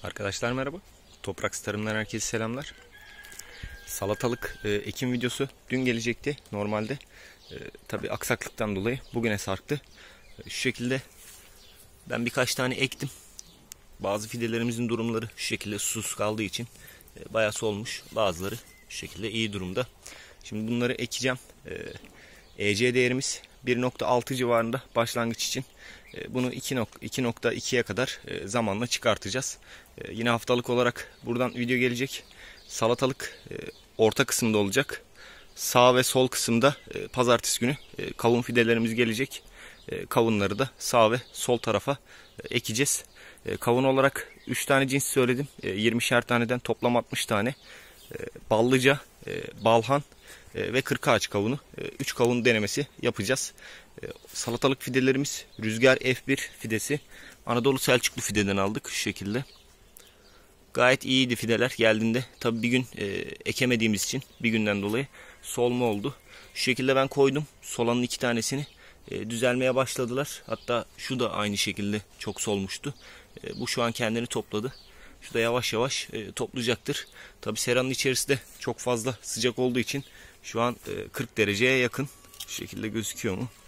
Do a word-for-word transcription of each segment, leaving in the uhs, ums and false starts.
Arkadaşlar merhaba. Toprak Tarım'dan herkese selamlar. Salatalık e, ekim videosu dün gelecekti normalde. E, Tabi aksaklıktan dolayı bugüne sarktı. E, şu şekilde ben birkaç tane ektim. Bazı fidelerimizin durumları şu şekilde susuz kaldığı için e, bayağı solmuş. Bazıları şu şekilde iyi durumda. Şimdi bunları ekeceğim. E, E C değerimiz bir nokta altı civarında başlangıç için. Bunu iki nokta ikiye kadar zamanla çıkartacağız. Yine haftalık olarak buradan video gelecek. Salatalık orta kısımda olacak. Sağ ve sol kısımda pazartesi günü kavun fidelerimiz gelecek. Kavunları da sağ ve sol tarafa ekeceğiz. Kavun olarak üç tane cins söyledim. yirmişer taneden toplam altmış tane. Ballıca, balhan ve kırkağaç kavunu. üç kavun denemesi yapacağız. Salatalık fidelerimiz Rüzgar F bir fidesi. Anadolu Selçuklu fideden aldık şu şekilde. Gayet iyiydi fideler geldiğinde. Tabi bir gün e, ekemediğimiz için bir günden dolayı solma oldu. Şu şekilde ben koydum. Solanın iki tanesini e, düzelmeye başladılar. Hatta şu da aynı şekilde çok solmuştu. E, bu şu an kendini topladı. Şu da yavaş yavaş e, toplayacaktır. Tabi seranın içerisi de çok fazla sıcak olduğu için şu an e, kırk dereceye yakın. Şu şekilde gözüküyor mu?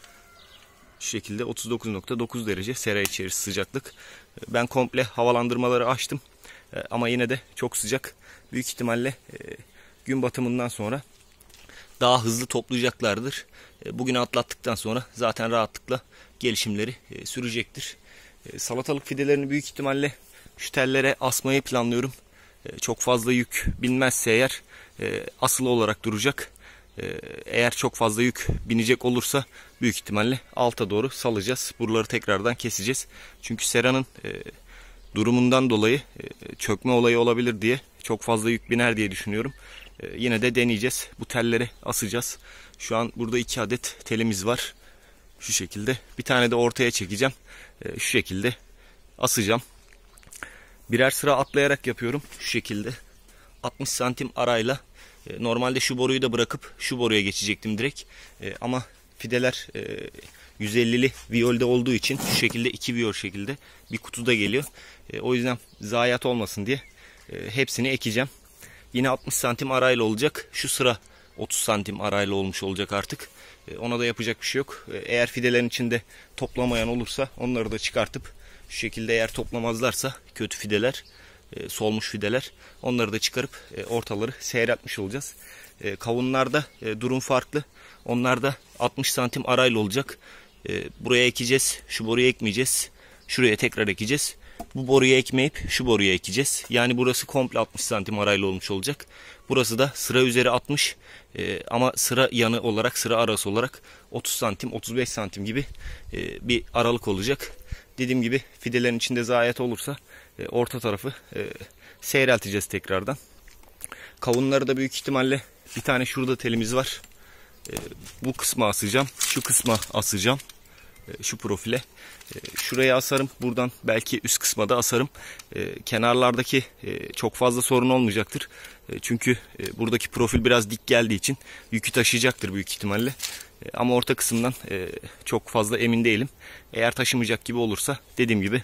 Şu şekilde otuz dokuz nokta dokuz derece sera içerisi sıcaklık. Ben komple havalandırmaları açtım. Ama yine de çok sıcak. Büyük ihtimalle gün batımından sonra daha hızlı toplayacaklardır. Bugünü atlattıktan sonra zaten rahatlıkla gelişimleri sürecektir. Salatalık fidelerini büyük ihtimalle şu tellere asmayı planlıyorum. Çok fazla yük binmezse eğer asılı olarak duracak. Eğer çok fazla yük binecek olursa büyük ihtimalle alta doğru salacağız. Buraları tekrardan keseceğiz. Çünkü seranın e, durumundan dolayı e, çökme olayı olabilir diye çok fazla yük biner diye düşünüyorum. E, yine de deneyeceğiz. Bu telleri asacağız. Şu an burada iki adet telimiz var. Şu şekilde. Bir tane de ortaya çekeceğim. E, şu şekilde asacağım. Birer sıra atlayarak yapıyorum. Şu şekilde. altmış santim arayla. Normalde şu boruyu da bırakıp şu boruya geçecektim direkt. E, ama fideler e, yüz ellili viyolde olduğu için şu şekilde iki viyol şekilde bir kutuda geliyor. E, o yüzden zayiat olmasın diye e, hepsini ekeceğim. Yine altmış santim arayla olacak. Şu sıra otuz santim arayla olmuş olacak artık. E, ona da yapacak bir şey yok. E, eğer fidelerin içinde toplamayan olursa onları da çıkartıp şu şekilde eğer toplamazlarsa kötü fideler, E, solmuş fideler, onları da çıkarıp e, ortaları seyretmiş olacağız. E, kavunlarda e, durum farklı. Onlarda altmış santim arayla olacak. E, buraya ekeceğiz. Şu boruya ekmeyeceğiz. Şuraya tekrar ekeceğiz. Bu boruya ekmeyip şu boruya ekeceğiz. Yani burası komple altmış santim arayla olmuş olacak. Burası da sıra üzeri altmış e, ama sıra yanı olarak, sıra arası olarak otuz santim, otuz beş santim gibi e, bir aralık olacak. Dediğim gibi fidelerin içinde zayiat olursa e, orta tarafı e, seyrelteceğiz tekrardan. Kavunları da büyük ihtimalle bir tane şurada telimiz var. E, bu kısma asacağım. Şu kısma asacağım. E, şu profile. E, şuraya asarım. Buradan belki üst kısma da asarım. E, kenarlardaki e, çok fazla sorun olmayacaktır. E, çünkü e, buradaki profil biraz dik geldiği için yükü taşıyacaktır büyük ihtimalle. E, ama orta kısımdan e, çok fazla emin değilim. Eğer taşımayacak gibi olursa dediğim gibi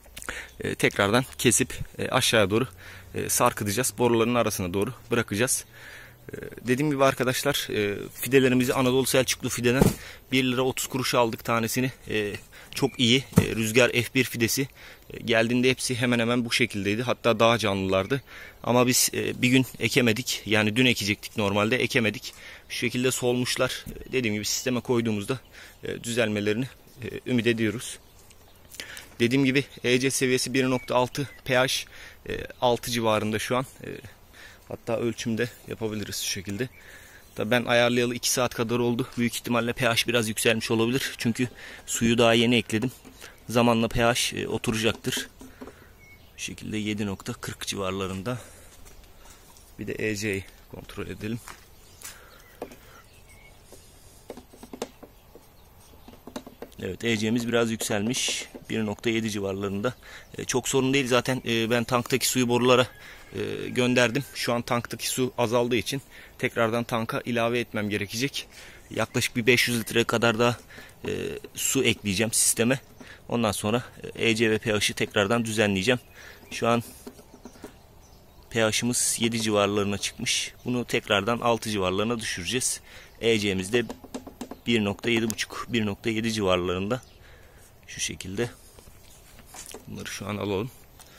e, tekrardan kesip e, aşağıya doğru e, sarkıtacağız. Boruların arasına doğru bırakacağız. E, dediğim gibi arkadaşlar e, fidelerimizi Anadolu Selçuklu fideden bir lira otuz kuruş aldık tanesini. E, çok iyi. E, Rüzgar F bir fidesi. E, geldiğinde hepsi hemen hemen bu şekildeydi. Hatta daha canlılardı. Ama biz e, bir gün ekemedik. Yani dün ekecektik normalde. Ekemedik. Şu şekilde solmuşlar. E, dediğim gibi sisteme koyduğumuzda e, düzelmelerini e, ümit ediyoruz. Dediğim gibi E C seviyesi bir nokta altı, pH altı civarında şu an. Hatta ölçümde yapabiliriz şu şekilde. Tabii ben ayarlayalı iki saat kadar oldu. Büyük ihtimalle pH biraz yükselmiş olabilir. Çünkü suyu daha yeni ekledim. Zamanla pH oturacaktır. Bu şekilde yedi nokta kırk civarlarında. Bir de E C'yi kontrol edelim. Evet, E C'miz biraz yükselmiş. bir nokta yedi civarlarında. E, çok sorun değil zaten. E, ben tanktaki suyu borulara e, gönderdim. Şu an tanktaki su azaldığı için tekrardan tanka ilave etmem gerekecek. Yaklaşık bir beş yüz litre kadar daha e, su ekleyeceğim sisteme. Ondan sonra E C ve pH'i tekrardan düzenleyeceğim. Şu an pH'imiz yedi civarlarına çıkmış. Bunu tekrardan altı civarlarına düşüreceğiz. E C'miz de bir nokta yedi buçuk bir nokta yedi civarlarında. Şu şekilde. Bunları şu an alalım.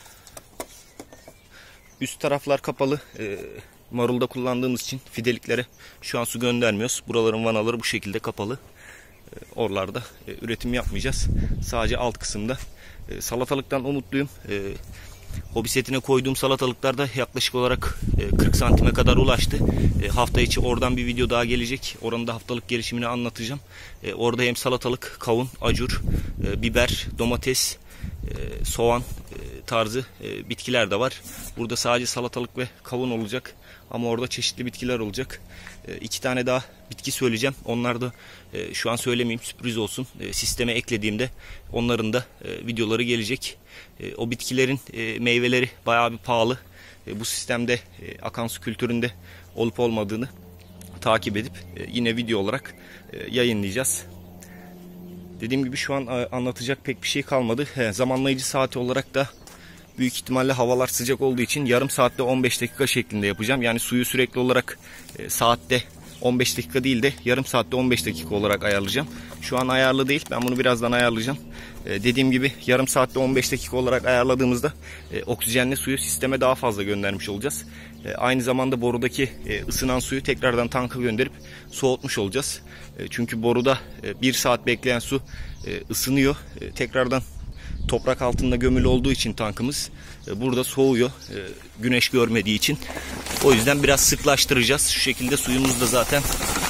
Üst taraflar kapalı. E, marulda kullandığımız için fideliklere şu an su göndermiyoruz. Buraların vanaları bu şekilde kapalı. E, oralarda e, üretim yapmayacağız. Sadece alt kısımda. E, salatalıktan umutluyum. E, hobi setine koyduğum salatalıklar da yaklaşık olarak e, kırk santime kadar ulaştı. E, hafta içi oradan bir video daha gelecek. Oranın da haftalık gelişimini anlatacağım. E, orada hem salatalık, kavun, acur, e, biber, domates, e, soğan e, tarzı e, bitkiler de var. Burada sadece salatalık ve kavun olacak. Ama orada çeşitli bitkiler olacak. E, iki tane daha bitki söyleyeceğim. Onlar da e, şu an söylemeyeyim, sürpriz olsun. E, sisteme eklediğimde onların da e, videoları gelecek. E, o bitkilerin e, meyveleri bayağı bir pahalı. E, bu sistemde e, akan su kültüründe olup olmadığını takip edip e, yine video olarak e, yayınlayacağız. Dediğim gibi şu an e, anlatacak pek bir şey kalmadı. He, zamanlayıcı saati olarak da büyük ihtimalle havalar sıcak olduğu için yarım saatte on beş dakika şeklinde yapacağım. Yani suyu sürekli olarak e, saatte on beş dakika değil de yarım saatte on beş dakika olarak ayarlayacağım. Şu an ayarlı değil. Ben bunu birazdan ayarlayacağım. E, dediğim gibi yarım saatte on beş dakika olarak ayarladığımızda e, oksijenli suyu sisteme daha fazla göndermiş olacağız. E, aynı zamanda borudaki e, ısınan suyu tekrardan tanka gönderip soğutmuş olacağız. E, çünkü boruda e, bir saat bekleyen su e, ısınıyor. E, tekrardan toprak altında gömülü olduğu için tankımız e, burada soğuyor. E, güneş görmediği için. O yüzden biraz sıklaştıracağız. Şu şekilde suyumuz da zaten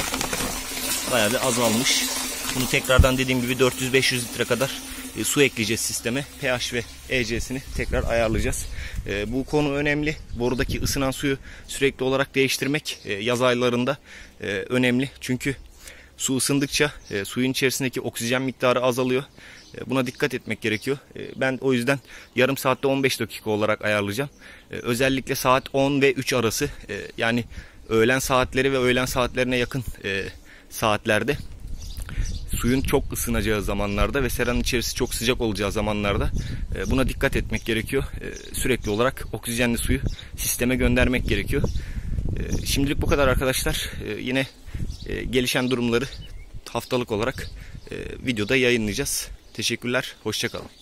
bayağı bir azalmış. Bunu tekrardan dediğim gibi dört yüz beş yüz litre kadar e, su ekleyeceğiz sisteme. pH ve E C'sini tekrar ayarlayacağız. E, bu konu önemli. Borudaki ısınan suyu sürekli olarak değiştirmek e, yaz aylarında e, önemli. Çünkü su ısındıkça e, suyun içerisindeki oksijen miktarı azalıyor. E, buna dikkat etmek gerekiyor. E, ben o yüzden yarım saatte on beş dakika olarak ayarlayacağım. E, özellikle saat on ve üç arası e, yani öğlen saatleri ve öğlen saatlerine yakın e, saatlerde suyun çok ısınacağı zamanlarda ve seranın içerisi çok sıcak olacağı zamanlarda e, buna dikkat etmek gerekiyor. E, sürekli olarak oksijenli suyu sisteme göndermek gerekiyor. E, şimdilik bu kadar arkadaşlar. E, yine e, gelişen durumları haftalık olarak e, videoda yayınlayacağız. Teşekkürler, hoşça kalın.